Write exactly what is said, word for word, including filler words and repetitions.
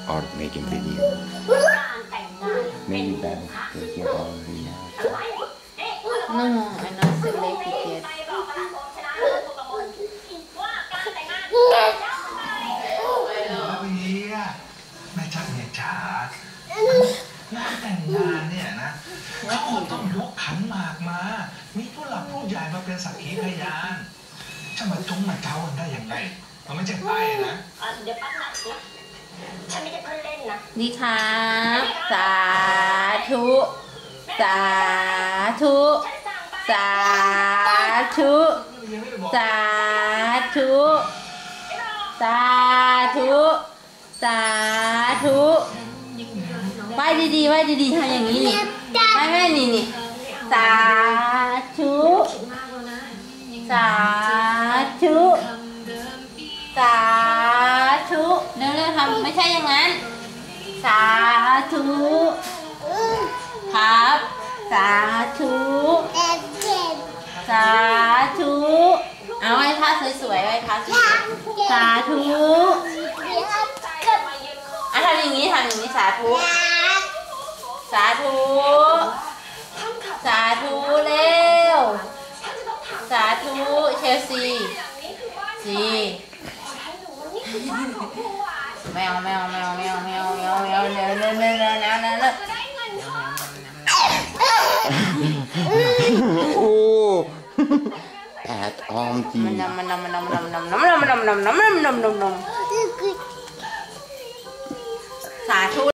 or making video. Maybe that will get already now. No, I'm not selected yet. แม่ชักเนี่ยช้างานแต่งงานเนี่ยนะเขาต้องยกขันหมากมามีผู้หลักผู้ใหญ่มาเป็นสักขีพยานจะมาจุ้งมาเจ้ากันได้ยังไงมันไม่ใช่ไปนะเดี๋ยวแป๊บนึงนะฉันไม่ได้เพิ่งเล่นนะดีครับสาธุสาธุสาธุสาธุสาธุสาธุไหว้ดีๆไหว้ดีๆทำอย่างนี้นี่ไม่ไม่นี่นี่สาธุสาธุสาธุเร็วๆทำไม่ใช่อย่างนั้นสาธุครับสาธุสาธุเอาไหว้พระสวยๆไหว้พระสวยๆสาธุอ่ะทำอย่างนี้ทำอย่างนี้สาธุสาธุสาธุเร็วสาธุเชลซีซีแมวแมวแมวแมวแมวแมวแมวเร็วเร็วเร็วเร็วเร็วเร็วเร็ว Oh, at on the. มันนำมันนำมันนำมันนำมันนำมันนำมันนำมันนำมันนำมันนำมันนำสาธุ